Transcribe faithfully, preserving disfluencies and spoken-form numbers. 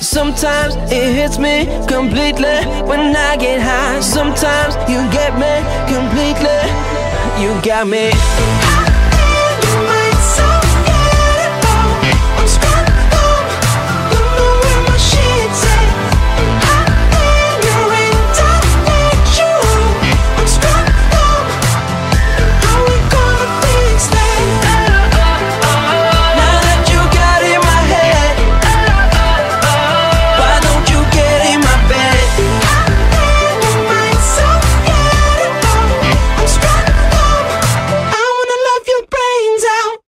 Sometimes it hits me completely when I get high. Sometimes you get me completely. You got me.